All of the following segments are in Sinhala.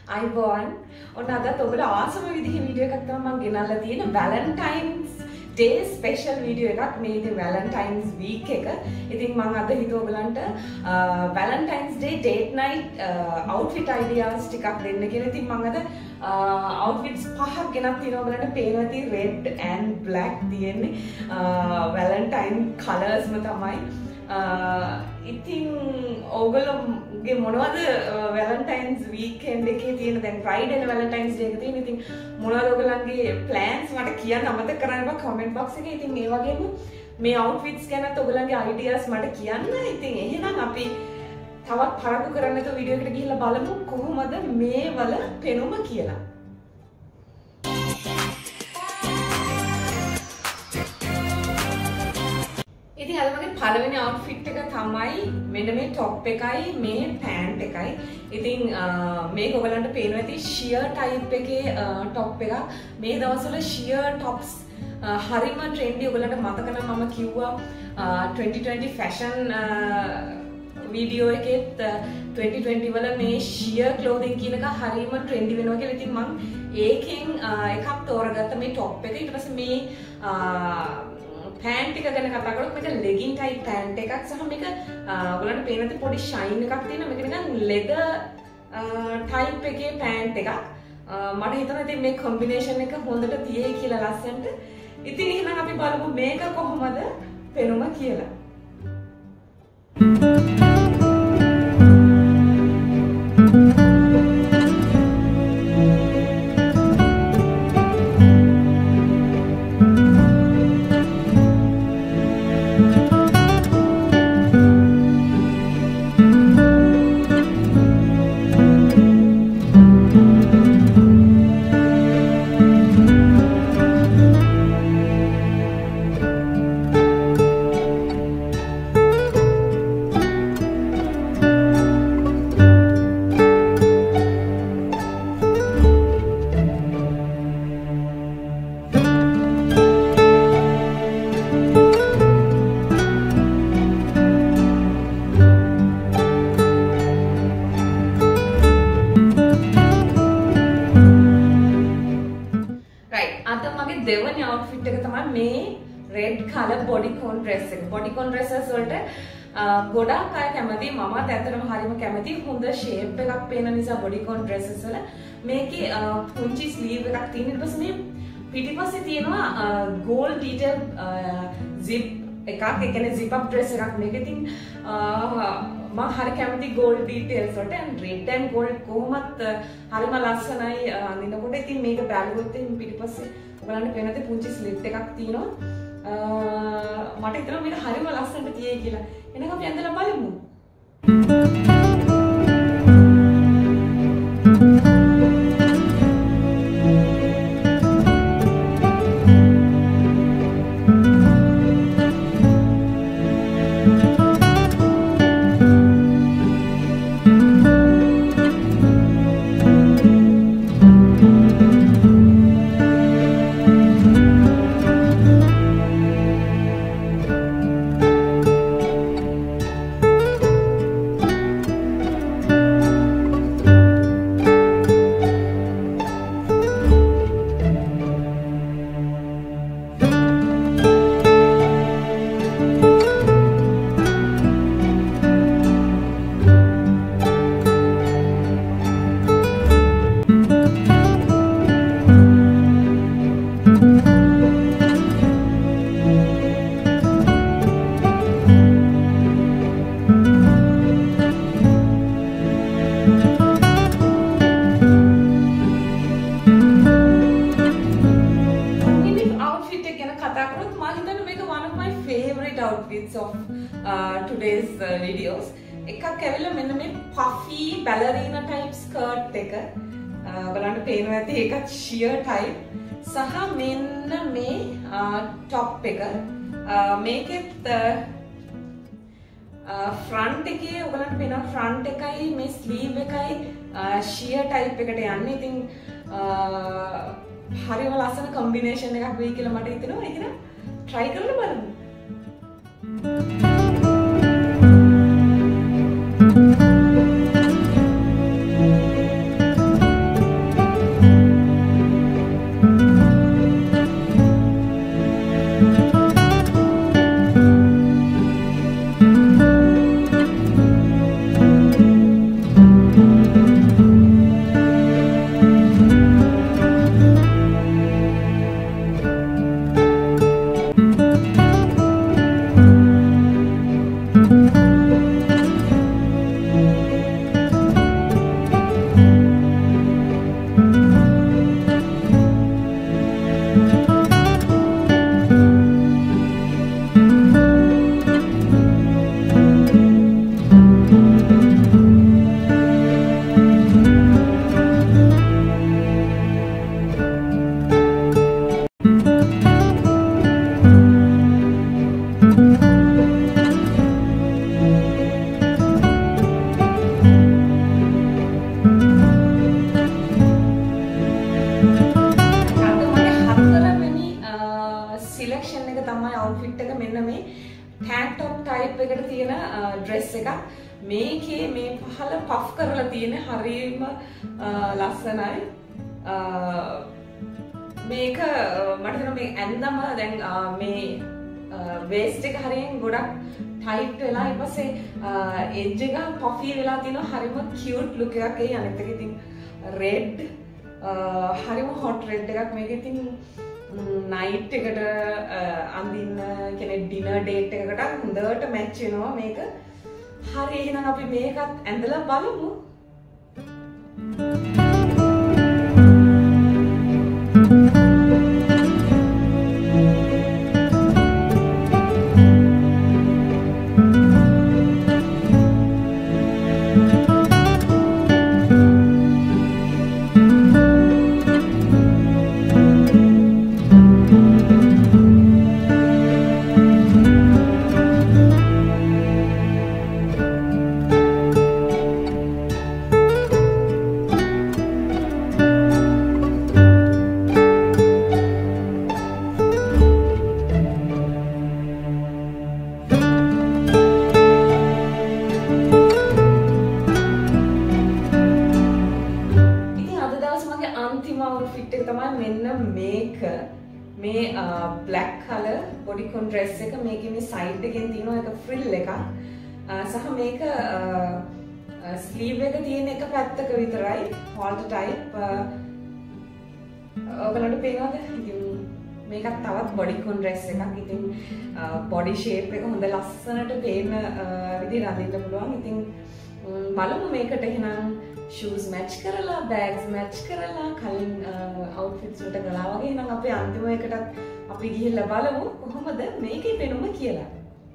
අයිබෝන් ඔන්න අදත් ඔයගොල්ලෝ ආසම විදිහේ වීඩියෝ එකක් තමයි මම ගෙනල්ලා තියෙන වැලන්ටයින්ස් ඩේ ස්පෙෂල් වීඩියෝ එකක් මේ ඉතින් වැලන්ටයින්ස් වීක් එක. ඉතින් මම අද හිතුවා ඔයගලන්ට Valentine's day date night outfit ideas ටිකක් දෙන්න කියලා. ඉතින් මම අද අවුට්ෆිට්ස් පහක් ගෙනත් තියෙනවා ඔයගලන්ට පේනවා ඇති රෙඩ් ඇන්ඩ් බ්ලැක් තියෙන්නේ වැලන්ටයින් කලර්ස්ම තමයි. ඉතින් ඔයගොල්ලෝගේ මොනවද වැලන්ටයින්ස් වීකෙන්ඩ් එකේ තියෙන දැන් ෆ්‍රයිඩේ නේ වැලන්ටයින්ස් ඩේ එක තියෙන. ඉතින් මොනවද ඔයගොල්ලන්ගේ ප්ලෑන්ස් මට කියන්න අමතක කරන්න බෑ කමෙන්ට් බොක්ස් එකේ. ඉතින් ඒ වගේම මේ අවුට්ෆිට්ස් ගැනත් ඔයගොල්ලන්ගේ අයිඩියාස් මට කියන්න. ඉතින් එහෙනම් අපි තවත් පරක්කු කරන්න තු වීඩියෝ එකට ගිහිල්ලා බලමු කොහොමද මේ වල පෙනුම කියලා. ඉතින් අද මගේ පළවෙනි අවුට්ෆිට් එක තමයි මෙන්න මේ টොප් එකයි මේ පෑන්ට් එකයි. ඉතින් මේක ඔයගලන්ට පේනවා ඇති ෂියර් ටයිප් එකේ টොප් එකක්. මේ දවස්වල ෂියර් টොප්ස් හරිම ට්‍රෙන්ඩි. ඔයගලන්ට මතක නම් මම කිව්වා 2020 ෆැෂන් වීඩියෝ එකෙත් 2020 වල මේ ෂියර් ක්ලෝදින් කියන එක හරිම ට්‍රෙන්ඩි වෙනවා කියලා. ඉතින් මම ඒකෙන් එකක් තෝරගත්ත මේ টොප් එක. ඊට පස්සේ මේ පෑන්ට් එක ගැන කතා කරොත් මේක ලෙගින් ටයිප් පෑන්ට් එකක් සහ මේක ඔයගලන්ට පේන ඇති පොඩි ෂයින් එකක් තියෙනවා. මේක නිකන් ලෙදර් ටයිප් එකේ පෑන්ට් එකක්. මට හිතෙනවා ඉතින් මේ කොම්බිනේෂන් එක හොඳට තියෙයි කියලා ලස්සනට. ඉතින් එහෙනම් අපි බලමු මේක කොහොමද පෙනුම කියලා. දෙවනි අවුට්ෆිට් එක තමයි මේ රෙඩ් කලර් බොඩිකොන් ඩ්‍රෙස් එක. බොඩිකොන් ඩ්‍රෙසස් වලට ගොඩාක් අය කැමති. මමත් ඇත්තටම හරිම කැමති. හොඳ ෂේප් එකක් පේන නිසා බොඩිකොන් ඩ්‍රෙසස් වල මේකේ පුංචි ස්ලීව් එකක් තියෙන. ඊට පස්සේ මේ පිටිපස්සේ තියෙනවා ගෝල්ඩ් ඩීටේල් zip එකක්. ඒ කියන්නේ zip up dress එකක් මේක. ඉතින් මම හරි කැමති gold details වලට. and red and gold කොහොමත් හරිම ලස්සනයි අඳිනකොට. ඉතින් මේක බැලුවොත් ඉතින් පිටිපස්සේ ඔයගලන්ට පේනද පුංචි ස්ලිට් එකක් තියෙනවා. මට හිතෙනවා මේක හරිම ලස්සනට තියෙයි කියලා. එහෙනම් අපි ඇඳලා බලමු. outfits of today's videos. එකක් ඇවිල්ලා මෙන්න මේ puffy ballerina type skirt එක. බලන්න පේනවා ඇති ඒකත් sheer type. සහ මෙන්න මේ top එක. මේකෙත් front එකේ ඔයගලන්ට පේනවා front එකයි මේ sleeve එකයි sheer type එකට යන්නේ. ඉතින් හරිම ලස්සන combination එකක් වෙයි කියලා මට හිතෙනවා. ඒක නම් try කරලා බලමු. type එකට තියෙන dress එකක්. මේකේ මේ පහළ puff කරලා තියෙන හරියම ලස්සනයි. මේක මට හිතෙනවා මේ ඇඳම දැන් මේ waist එක හරියෙන් ගොඩක් tight වෙලා ඊට පස්සේ edge එක puffy වෙලා තියෙනවා. හරිම cute look එකක්. ඒ අනිත් එක ඉතින් red හරිම hot red එකක්. මේක ඉතින් night එකට අඳින්න කියන්නේ dinner date එකකට හොඳට match වෙනවා මේක. හරි එහෙනම් අපි මේකත් ඇඳලා බලමු. මේ black color bodycon dress එක මේකේ මේ side එකෙන් තියෙනවා එක frill එකක් සහ මේක sleeve එක තියෙන එක පැත්තක විතරයි halter type ඔයගලන්ට පේනවද ඉතින් මේකත් තවත් bodycon dress එකක් ඉතින් body shape එක හොඳ ලස්සනට පේන විදිහට අඳින්න පුළුවන් ඉතින් බලමු මේකට එහෙනම් shoes match කරලා bags match කරලා කලින් outfits වලට ගලා වගේ එහෙනම් අපි අන්තිම එකටත් අපි ගිහිල්ලා බලමු කොහොමද මේකේ පෙනුම කියලා.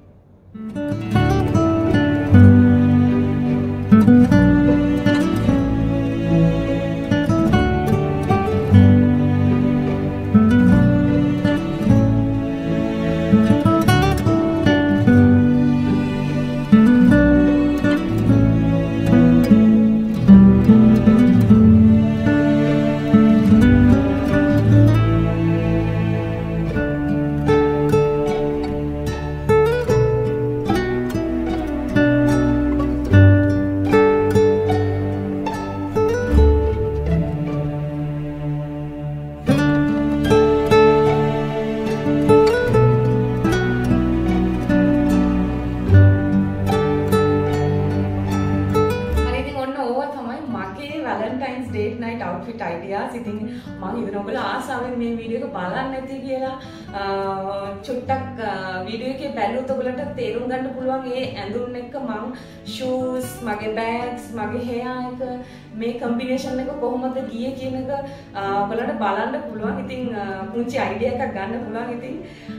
Valentine's date night outfit ideas. ඉතින් මම හිතනවා ඔයගොල්ලෝ ආසාවෙන් මේ වීඩියෝ එක බලන්න නැති කියලා චුට්ටක් වීඩියෝ එකේ බැලුවොත් ඔයගොල්ලන්ට තේරුම් ගන්න පුළුවන් මේ ඇඳුම් එක මම shoes මගේ bags මගේ hair එක මේ combination එක කොහොමද ගියේ කියන එක ඔයගොල්ලන්ට බලන්න පුළුවන්. ඉතින් පුංචි idea එකක් ගන්න පුළුවන්. ඉතින්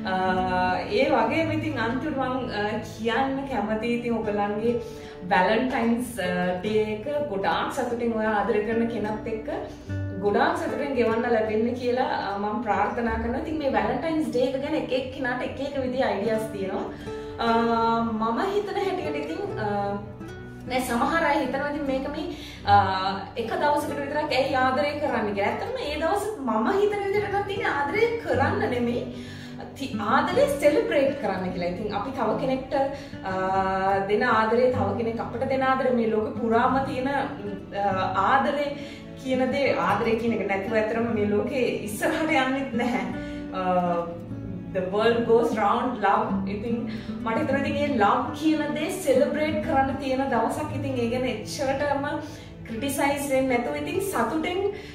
ඒ වගේම ඉතින් අන්තිමට මම කියන්න කැමතියි ඉතින් ඔයගොල්ලන්ගේ Valentine's Day එක ගොඩාක් සතුටින් ඔයා ආදරය කරන කෙනත් එක්ක ගොඩාක් සතුටින් ගෙවන්න ලැබෙන්න කියලා මම ප්‍රාර්ථනා කරනවා. ඉතින් මේ Valentine's Day එක ගැන එක එක කෙනාට එක එක විදිහේ ideas තියෙනවා. මම හිතන හැටියට ඉතින් නෑ සමහර අය හිතනවා ඉතින් මේක මේ එක දවසකට විතරක් ඇයි ආදරය කරන්න කියලා. ඇත්තටම ඒ දවස් මම හිතන විදිහට තියෙන ආදරය කරන්න නෙමෙයි ආදරේ සෙලිබ්‍රේට් කරන්න කියලා. ඉතින් අපි තව කෙනෙක්ට දෙන ආදරේ තව කෙනෙක් අපිට දෙන ආදරේ මේ ලෝකේ පුරාම තියෙන ආදරේ කියන දේ ආදරේ කියන එක නැතුව ඇත්තටම මේ ලෝකේ ඉස්සරහට යන්නේ නැහැ. The world goes round love. ඉතින් මට හිතෙනවා ඉතින් මේ love කියන දේ සෙලිබ්‍රේට් කරන්න තියෙන දවසක්. ඉතින් ඒ ගැන එච්චරටම ක්‍රිටිසයිස් වෙන්නේ නැතුව ඉතින් සතුටින්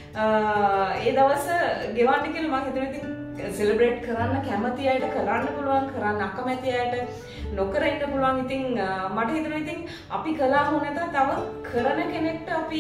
ඒ දවස ගෙවන්න කියලා මම හිතනවා. ඉතින් සෙලිබ්‍රේට් කරන්න කැමති අයට කරන්න පුළුවන්, කරන්න අකමැති අයට නොකර ඉන්න පුළුවන්. ඉතින් මට හිතෙනවා ඉතින් අපි කළා හෝ නැතත් තව කරන කෙනෙක්ට අපි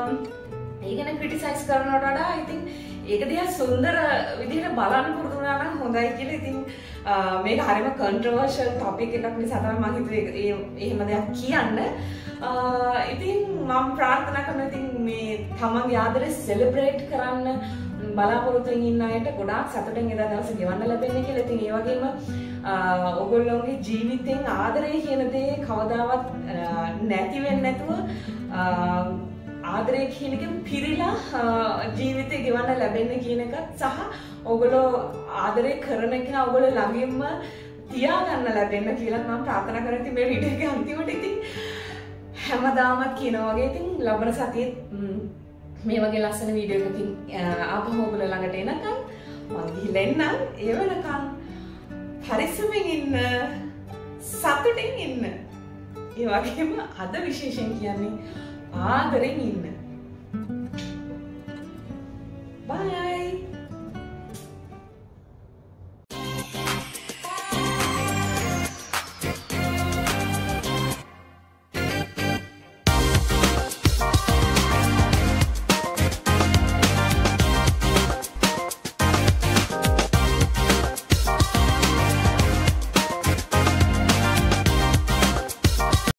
ඒ ගැන ක්‍රිටිසයිස් කරනවට වඩා ඉතින් ඒක දිහා සුන්දර විදිහට බලන්න පුරුදු වුණා නම් හොඳයි කියලා. ඉතින් මේක හරිම කන්ට්‍රෝවර්ෂල් ටොපික් එකක් නිසා තමයි මම හිතුවේ එහෙම දෙයක් කියන්න. ඉතින් මම ප්‍රාර්ථනා කරනවා ඉතින් මේ තමන්ගේ ආදරේ සෙලිබ්‍රේට් කරන්න බලාපොරොත්තු ඉන්න අයට ගොඩාක් සතුටින් එදා දවස ගෙවන්න ලැබෙන්නේ කියලා. ඉතින් ඒ වගේම ඔයගොල්ලෝගේ ජීවිතෙන් ආදරය කියන දේ කවදාවත් නැති වෙන්නේ නැතුව ආදරය කියන එකෙන් පිරීලා ජීවිතේ ගෙවන්න ලැබෙන්න කියන එකත් සහ ඔයගොල්ලෝ ආදරය කරන කෙනා ඔයගොල්ලෝ ළඟින්ම තියාගන්න ලැබෙන්න කියලා මම ප්‍රාර්ථනා කරා. ඉතින් මේ වීඩියෝ එක අන්තිමට ඉතින් හැමදාමත් කියනවා වගේ ඉතින් ලබන සතියේ මේ වගේ ලස්සන වීඩියෝ එකකින් ආපහු ඔයගොල්ලෝ ළඟට එනකම් මම ගිහලා එන්නම්. ඒ වෙනකම් පරිස්සමෙන් ඉන්න, සතුටින් ඉන්න. ඒ වගේම අද විශේෂයෙන් කියන්නේ ආදරෙන් ඉන්න. Bye.